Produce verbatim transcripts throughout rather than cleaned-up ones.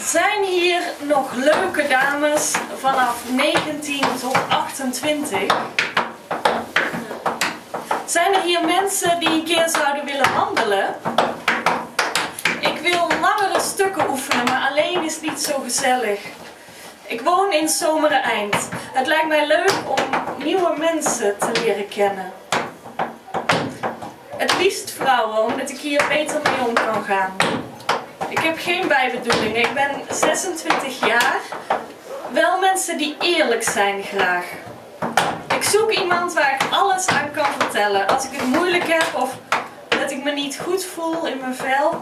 Zijn hier nog leuke dames vanaf negentien tot achtentwintig? Zijn er hier mensen die een keer zouden willen wandelen? Ik wil langere stukken oefenen, maar alleen is niet zo gezellig. Ik woon in Zomereind. Het lijkt mij leuk om nieuwe mensen te leren kennen. Het liefst vrouwen, omdat ik hier beter mee om kan gaan. Ik heb geen bijbedoelingen. Ik ben zesentwintig jaar. Wel mensen die eerlijk zijn graag. Ik zoek iemand waar ik alles aan kan vertellen. Als ik het moeilijk heb of dat ik me niet goed voel in mijn vel.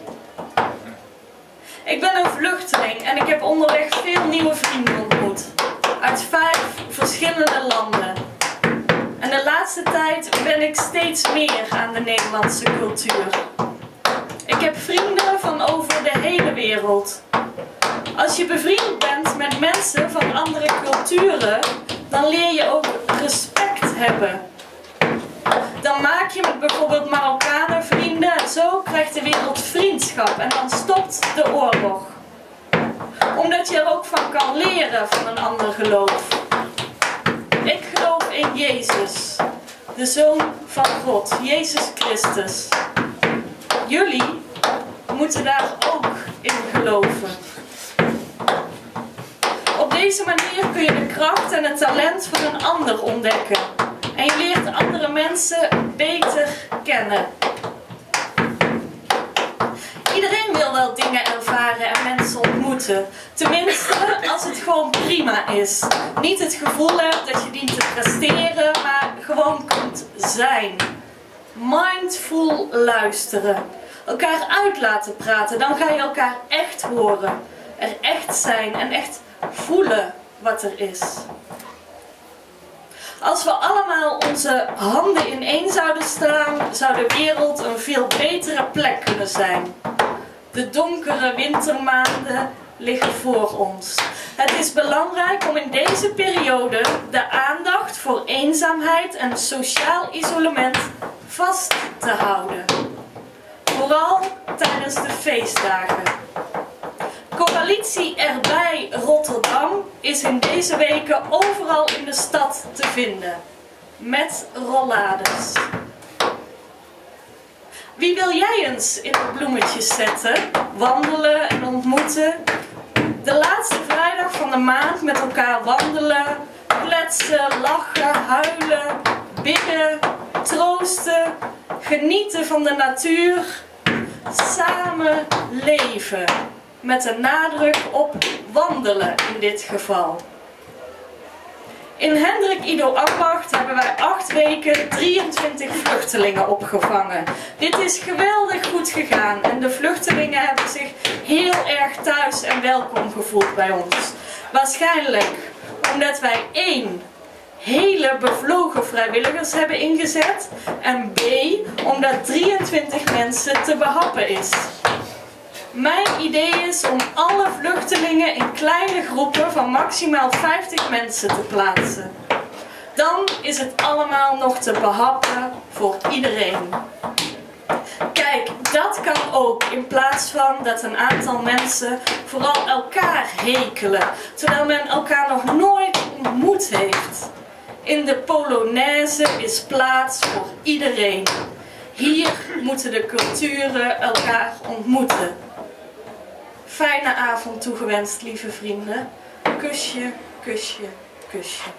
Ik ben een vluchteling en ik heb onderweg veel nieuwe vrienden ontmoet. Uit vijf verschillende landen. En de laatste tijd ben ik steeds meer aan de Nederlandse cultuur. Ik heb vrienden van over de hele wereld. Als je bevriend bent met mensen van andere culturen, dan leer je ook respect hebben. Dan maak je met bijvoorbeeld Marokkanen vrienden en zo krijgt de wereld vriendschap en dan stopt de oorlog. Omdat je er ook van kan leren van een ander geloof. Ik geloof in Jezus, de Zoon van God, Jezus Christus. Jullie moeten daar ook in geloven. Op deze manier kun je de kracht en het talent van een ander ontdekken. En je leert andere mensen beter kennen. Iedereen wil wel dingen ervaren en mensen ontmoeten. Tenminste, als het gewoon prima is. Niet het gevoel hebt dat je dient te presteren, maar gewoon kunt zijn. Mindful luisteren. Elkaar uit laten praten, dan ga je elkaar echt horen. Er echt zijn en echt voelen wat er is. Als we allemaal onze handen ineen zouden slaan, zou de wereld een veel betere plek kunnen zijn. De donkere wintermaanden liggen voor ons. Het is belangrijk om in deze periode de aandacht voor eenzaamheid en sociaal isolement vast te houden. Vooral tijdens de feestdagen. Coalitie Erbij Rotterdam is in deze weken overal in de stad te vinden. Met rollades. Wie wil jij eens in de bloemetjes zetten, wandelen en ontmoeten? De laatste vrijdag van de maand met elkaar wandelen, kletsen, lachen, huilen, bidden, troosten, genieten van de natuur, samen leven. Met een nadruk op wandelen in dit geval. In Hendrik Ido Ambacht hebben wij acht weken drieëntwintig vluchtelingen opgevangen. Dit is geweldig goed gegaan en de vluchtelingen hebben zich heel erg thuis en welkom gevoeld bij ons. Waarschijnlijk omdat wij één hele bevlogen vrijwilligers hebben ingezet en B omdat drieëntwintig mensen te behappen is. Mijn idee is om alle vluchtelingen in kleine groepen van maximaal vijftig mensen te plaatsen. Dan is het allemaal nog te behappen voor iedereen. Kijk, dat kan ook in plaats van dat een aantal mensen vooral elkaar hekelen, terwijl men elkaar nog nooit ontmoet heeft. In de Polonaise is plaats voor iedereen. Hier moeten de culturen elkaar ontmoeten. Fijne avond toegewenst, lieve vrienden. Kusje, kusje, kusje.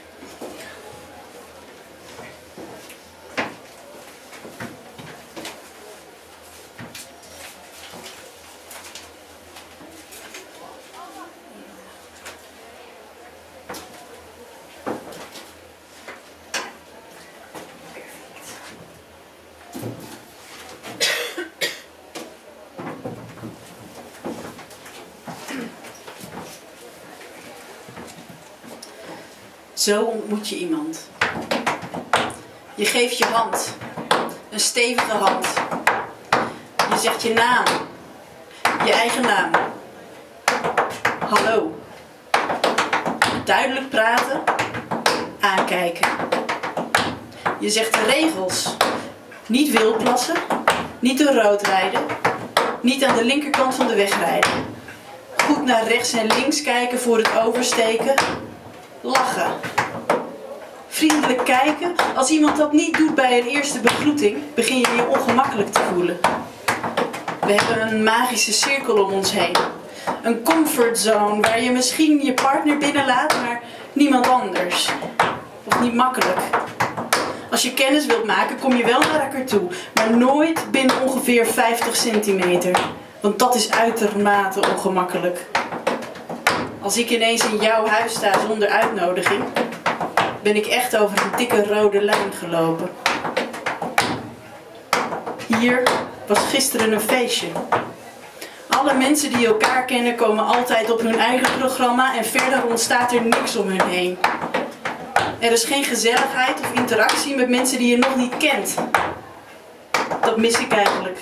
Zo ontmoet je iemand. Je geeft je hand. Een stevige hand. Je zegt je naam. Je eigen naam. Hallo. Duidelijk praten. Aankijken. Je zegt de regels. Niet wildplassen. Niet door rood rijden. Niet aan de linkerkant van de weg rijden. Goed naar rechts en links kijken voor het oversteken. Lachen. Vriendelijk kijken. Als iemand dat niet doet bij een eerste begroeting, begin je je ongemakkelijk te voelen. We hebben een magische cirkel om ons heen. Een comfortzone waar je misschien je partner binnenlaat, maar niemand anders. Of niet makkelijk. Als je kennis wilt maken, kom je wel naar elkaar toe. Maar nooit binnen ongeveer vijftig centimeter. Want dat is uitermate ongemakkelijk. Als ik ineens in jouw huis sta zonder uitnodiging, ben ik echt over een dikke rode lijn gelopen. Hier was gisteren een feestje. Alle mensen die elkaar kennen komen altijd op hun eigen programma en verder ontstaat er niks om hun heen. Er is geen gezelligheid of interactie met mensen die je nog niet kent. Dat mis ik eigenlijk.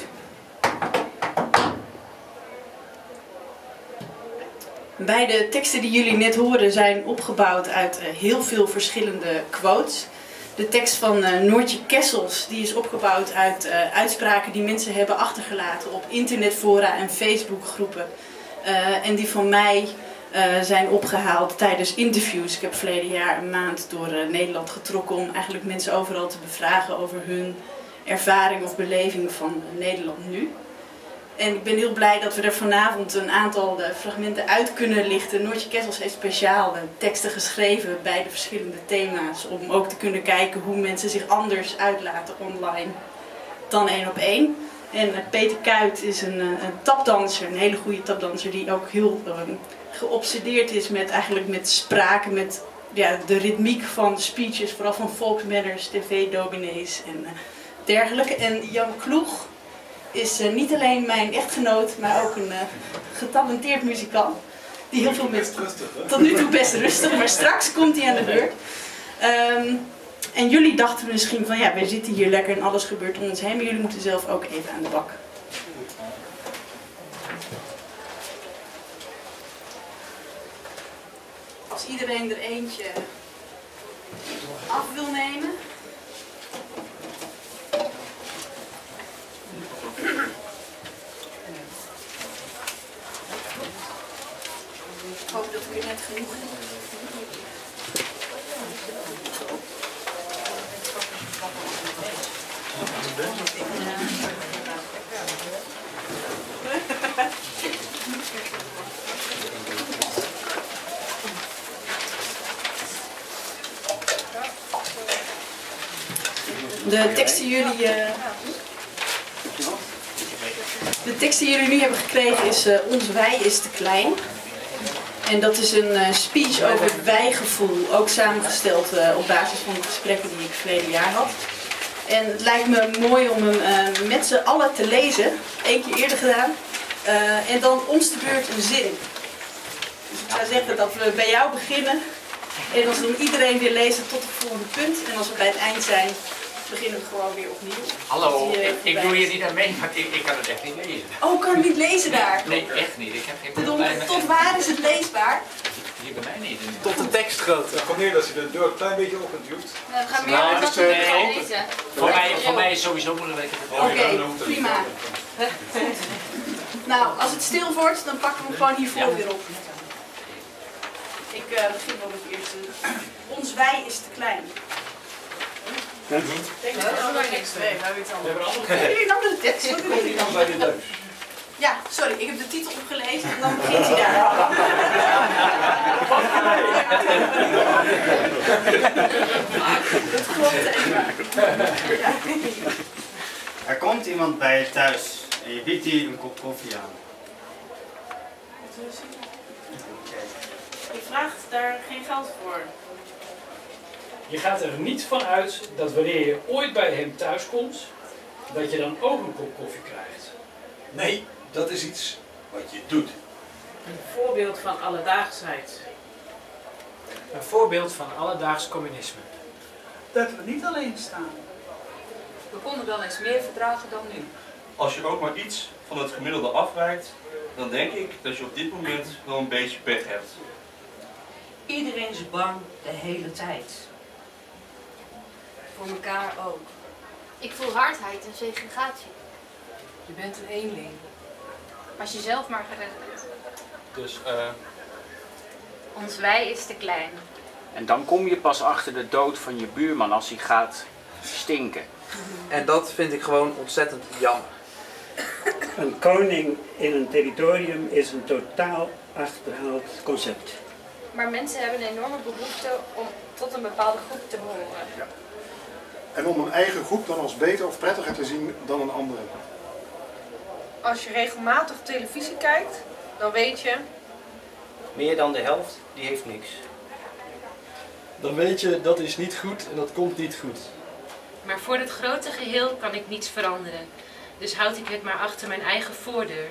Beide teksten die jullie net horen zijn opgebouwd uit heel veel verschillende quotes. De tekst van uh, Noortje Kessels die is opgebouwd uit uh, uitspraken die mensen hebben achtergelaten op internetfora en Facebookgroepen. Uh, en die van mij uh, zijn opgehaald tijdens interviews. Ik heb verleden jaar een maand door uh, Nederland getrokken om eigenlijk mensen overal te bevragen over hun ervaring of beleving van Nederland nu. En ik ben heel blij dat we er vanavond een aantal uh, fragmenten uit kunnen lichten. Noortje Kessels heeft speciaal uh, teksten geschreven bij de verschillende thema's. Om ook te kunnen kijken hoe mensen zich anders uitlaten online dan één op één. En uh, Peter Kuyt is een, uh, een tapdanser, een hele goede tapdanser die ook heel uh, geobsedeerd is met, eigenlijk met spraken, met ja, de ritmiek van speeches, vooral van volksmanners, tv-dominees en uh, dergelijke. En Jan Kloeg is uh, niet alleen mijn echtgenoot, maar ook een uh, getalenteerd muzikant. Die heel veel met... Tot nu toe best rustig, maar straks komt hij aan de beurt. Um, en jullie dachten misschien van ja, wij zitten hier lekker en alles gebeurt om ons heen, maar jullie moeten zelf ook even aan de bak. Als iedereen er eentje af wil nemen. Ik hoop dat ik er net genoeg heb. De tekst die jullie, uh, de tekst die jullie nu hebben gekregen is uh, Ons wij is te klein. En dat is een uh, speech over het wijgevoel, ook samengesteld uh, op basis van de gesprekken die ik verleden jaar had. En het lijkt me mooi om hem uh, met z'n allen te lezen, één keer eerder gedaan, uh, en dan om de beurt een zin. Dus ik zou zeggen dat we bij jou beginnen en als dan iedereen weer lezen tot het volgende punt. En als we bij het eind zijn, beginnen we gewoon weer opnieuw. Hallo, ik, ik doe hier niet aan mee, maar ik, ik kan het echt niet lezen. Oh, kan ik niet lezen daar? Nee, echt niet. Ik heb geen Tot, tot waar is het leesbaar? Hier bij mij niet. Tot de tekstgrootte. Het komt neer dat je de deur een klein beetje opgeduwd. Nou, we gaan meer Nou, dan dat dus, we uh, gaan lezen. Voor mij, voor mij is sowieso moeilijk. Oké, okay, prima. Nou, als het stil wordt, dan pakken we hem gewoon hiervoor ja. weer op. Ik uh, begin wel met het eerste. Ons wij is te klein. Ja. Denk dat we er niks mee, maar weet We hebben Hebben jullie een andere tekst? Wat doen jullie dan? bij de thuis. Ja, sorry, ik heb de titel opgelezen en dan begint hij daar. Dat klopt even. Ja. Er komt iemand bij je thuis en je biedt die een kop koffie aan. Je vraagt daar geen geld voor. Je gaat er niet van uit dat wanneer je ooit bij hem thuis komt, dat je dan ook een kop koffie krijgt. Nee, dat is iets wat je doet. Een voorbeeld van alledaagsheid. Een voorbeeld van alledaags communisme. Dat we niet alleen staan. We konden wel eens meer verdragen dan nu. Als je ook maar iets van het gemiddelde afwijkt, dan denk ik dat je op dit moment wel een beetje pech hebt. Iedereen is bang de hele tijd. Voor elkaar ook. Ik voel hardheid en segregatie. Je bent een eenling. Als je zelf maar gered bent. Dus, eh... Ons wij is te klein. En dan kom je pas achter de dood van je buurman als hij gaat stinken. En dat vind ik gewoon ontzettend jammer. Een koning in een territorium is een totaal achterhaald concept. Maar mensen hebben een enorme behoefte om tot een bepaalde groep te behoren. Ja. En om een eigen groep dan als beter of prettiger te zien dan een andere. Als je regelmatig televisie kijkt, dan weet je... Meer dan de helft, die heeft niks. Dan weet je, dat is niet goed en dat komt niet goed. Maar voor het grote geheel kan ik niets veranderen. Dus houd ik het maar achter mijn eigen voordeur.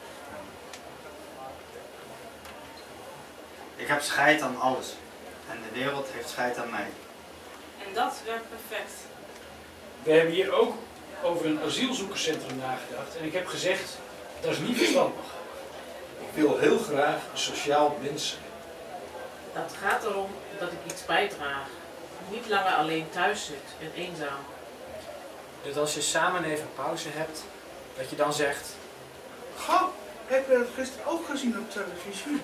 Ik heb scheid aan alles. En de wereld heeft scheid aan mij. En dat werkt perfect. We hebben hier ook over een asielzoekerscentrum nagedacht. En ik heb gezegd, dat is niet verstandig. Ik wil heel graag een sociaal mens zijn. Dat gaat erom dat ik iets bijdraag. Niet langer alleen thuis zit en eenzaam. Dus als je samen even pauze hebt, dat je dan zegt... Goh, heb je dat gisteren ook gezien op televisie?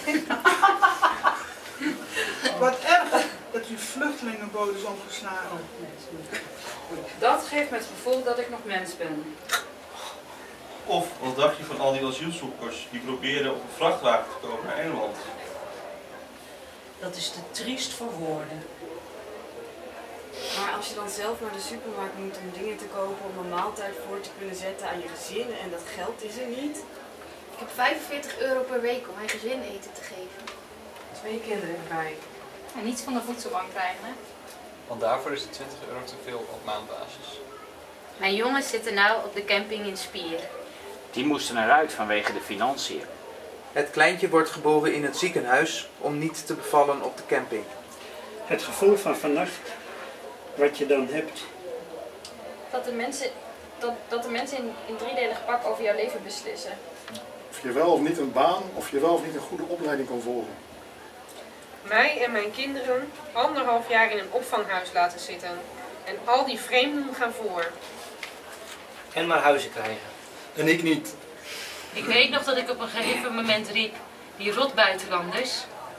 Wat erg dat die vluchtelingenboot is omgeslagen. Dat geeft me het gevoel dat ik nog mens ben. Of wat dacht je van al die asielzoekers die proberen op een vrachtwagen te komen naar Engeland? Dat is te triest voor woorden. Maar als je dan zelf naar de supermarkt moet om dingen te kopen om een maaltijd voor te kunnen zetten aan je gezin en dat geld is er niet. Ik heb vijfenveertig euro per week om mijn gezin eten te geven. Twee kinderen erbij. En niets van de voedselbank krijgen, hè? Want daarvoor is het twintig euro te veel op maandbasis. Mijn jongens zitten nou op de camping in Spier. Die moesten eruit vanwege de financiën. Het kleintje wordt geboren in het ziekenhuis om niet te bevallen op de camping. Het gevoel van vannacht, wat je dan hebt. Dat de mensen, dat, dat de mensen in, in driedelig pak over jouw leven beslissen. Of je wel of niet een baan, of je wel of niet een goede opleiding kan volgen. Mij en mijn kinderen anderhalf jaar in een opvanghuis laten zitten. En al die vreemden gaan voor. En maar huizen krijgen. En ik niet. Ik weet nog dat ik op een gegeven moment riep, die rot buitenlanders.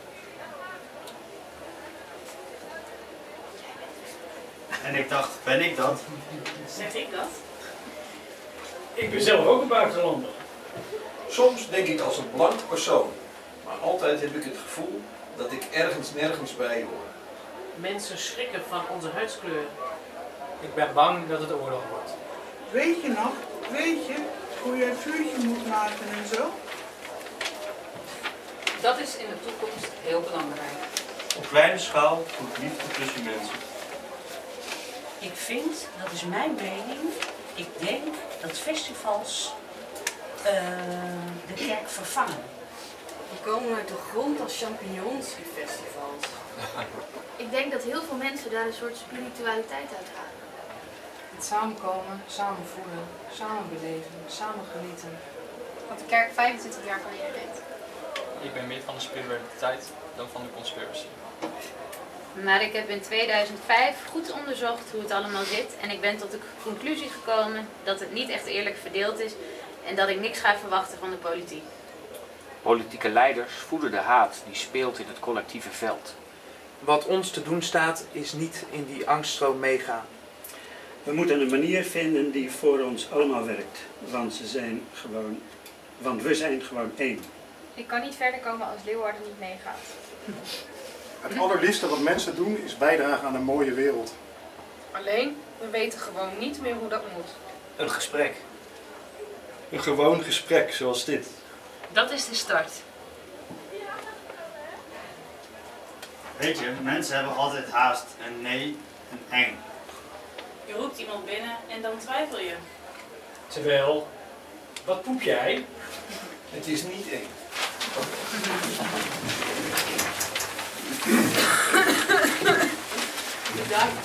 En ik dacht, ben ik dat? Zeg ik dat? Ik ben zelf ook een buitenlander. Soms denk ik als een blank persoon, maar altijd heb ik het gevoel dat ik ergens nergens bij hoor. Mensen schrikken van onze huidskleur. Ik ben bang dat het oorlog wordt. Weet je nog, weet je hoe je een vuurtje moet maken en zo? Dat is in de toekomst heel belangrijk. Op kleine schaal voor liefde tussen mensen. Ik vind, dat is mijn mening, ik denk dat festivals uh, de kerk vervangen. Die komen uit de grond als champignons, die festivals. Ik denk dat heel veel mensen daar een soort spiritualiteit uit halen. Het samenkomen, samen voelen, samen beleven, samen genieten. Wat de kerk vijfentwintig jaar geleden deed. Ik ben meer van de spiritualiteit dan van de conspiracy. Maar ik heb in tweeduizend vijf goed onderzocht hoe het allemaal zit en ik ben tot de conclusie gekomen dat het niet echt eerlijk verdeeld is en dat ik niks ga verwachten van de politiek. Politieke leiders voeden de haat die speelt in het collectieve veld. Wat ons te doen staat is niet in die angststroom meegaan. We moeten een manier vinden die voor ons allemaal werkt, want, ze zijn gewoon, want we zijn gewoon één. Ik kan niet verder komen als Leeuwarden niet meegaat. Het allerliefste wat mensen doen is bijdragen aan een mooie wereld. Alleen, we weten gewoon niet meer hoe dat moet. Een gesprek. Een gewoon gesprek zoals dit. Dat is de start. Weet je, mensen hebben altijd haast en nee en eng. Je roept iemand binnen en dan twijfel je. Terwijl, wat poep jij? Het is niet eng. Bedankt.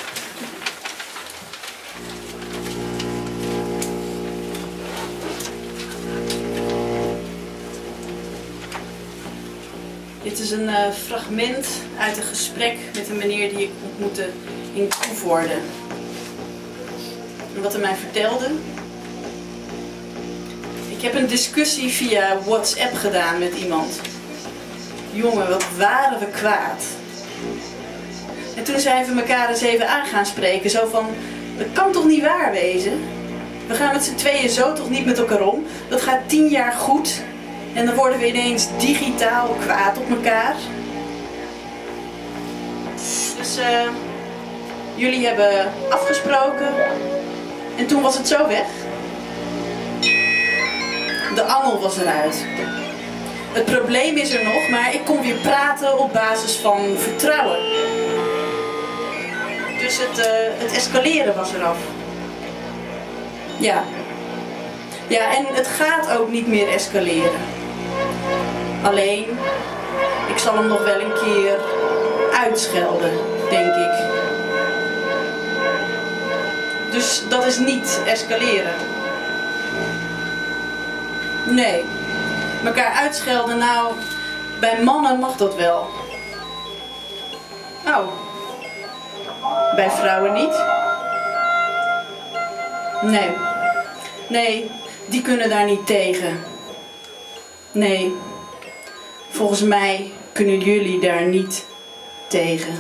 Dit is een uh, fragment uit een gesprek met een meneer die ik ontmoette in Koevoorde. En wat hij mij vertelde. Ik heb een discussie via WhatsApp gedaan met iemand. Jongen, wat waren we kwaad. En toen zijn we elkaar eens even aan gaan spreken. Zo van, dat kan toch niet waar wezen? We gaan met z'n tweeën zo toch niet met elkaar om? Dat gaat tien jaar goed. En dan worden we ineens digitaal kwaad op elkaar. Dus uh, jullie hebben afgesproken. En toen was het zo weg. De angel was eruit. Het probleem is er nog, maar ik kon weer praten op basis van vertrouwen. Dus het, uh, het escaleren was eraf. Ja. Ja, en het gaat ook niet meer escaleren. Alleen, ik zal hem nog wel een keer uitschelden, denk ik. Dus dat is niet escaleren. Nee. Mekaar uitschelden, nou, bij mannen mag dat wel. Oh. Bij vrouwen niet? Nee. Nee, die kunnen daar niet tegen. Nee. Volgens mij kunnen jullie daar niet tegen.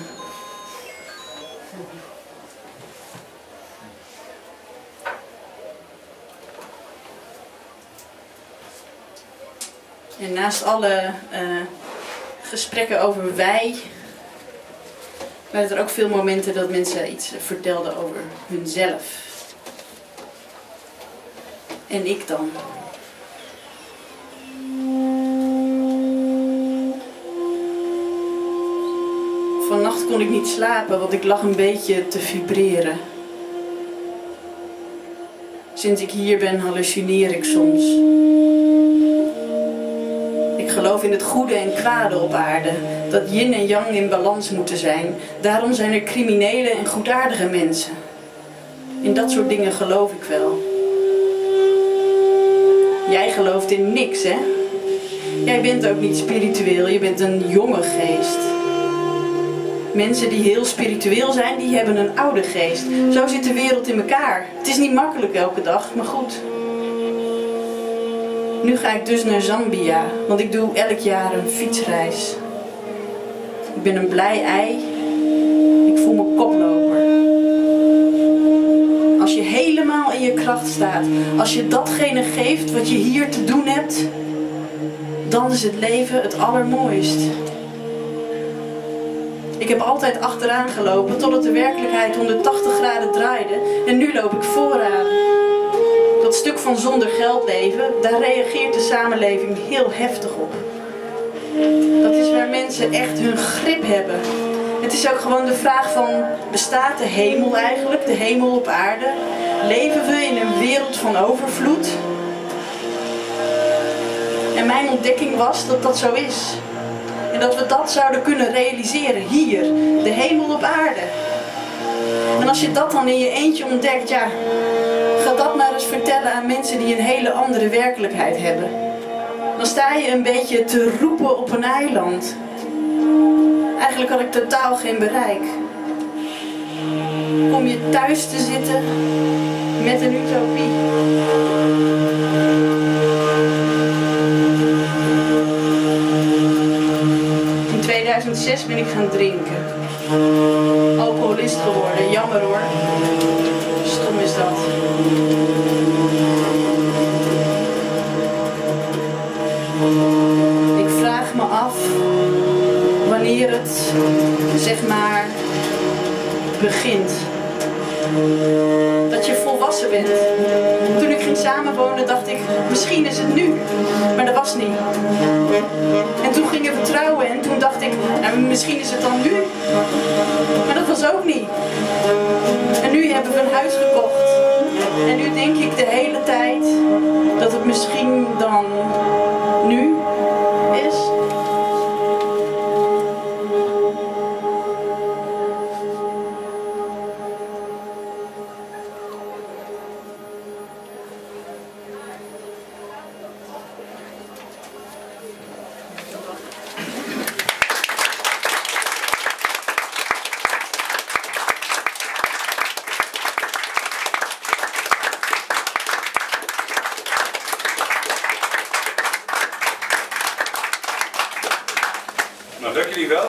En naast alle uh, gesprekken over wij, waren er ook veel momenten dat mensen iets vertelden over hunzelf. En ik dan. Vannacht kon ik niet slapen, want ik lag een beetje te vibreren. Sinds ik hier ben, hallucineer ik soms. Ik geloof in het goede en kwade op aarde, dat yin en yang in balans moeten zijn. Daarom zijn er criminele en goedaardige mensen. In dat soort dingen geloof ik wel. Jij gelooft in niks, hè? Jij bent ook niet spiritueel, je bent een jonge geest. Mensen die heel spiritueel zijn, die hebben een oude geest. Zo zit de wereld in elkaar. Het is niet makkelijk elke dag, maar goed. Nu ga ik dus naar Zambia, want ik doe elk jaar een fietsreis. Ik ben een blij ei. Ik voel me koploper. Als je helemaal in je kracht staat, als je datgene geeft wat je hier te doen hebt, dan is het leven het allermooist. Ik heb altijd achteraan gelopen totdat de werkelijkheid honderdtachtig graden draaide en nu loop ik vooraan. Dat stuk van zonder geld leven, daar reageert de samenleving heel heftig op. Dat is waar mensen echt hun grip hebben. Het is ook gewoon de vraag van, bestaat de hemel eigenlijk, de hemel op aarde? Leven we in een wereld van overvloed? En mijn ontdekking was dat dat zo is. En dat we dat zouden kunnen realiseren hier, de hemel op aarde. En als je dat dan in je eentje ontdekt, ja, ga dat maar eens vertellen aan mensen die een hele andere werkelijkheid hebben. Dan sta je een beetje te roepen op een eiland. Eigenlijk had ik totaal geen bereik. Kom je thuis te zitten met een utopie. In tweeduizend zes ben ik gaan drinken. Alcoholist geworden, jammer hoor. Stom is dat. Ik vraag me af wanneer het, zeg maar, begint. Dat je volwassen bent. Toen ik ging samenwonen dacht ik, misschien is het nu. Maar dat was niet. En toen gingen we trouwen en toen dacht ik, nou, misschien is het dan nu. Maar dat was ook niet. En nu hebben we een huis gekocht. En nu denk ik de hele tijd dat het misschien dan nu is. Nou, dank jullie wel.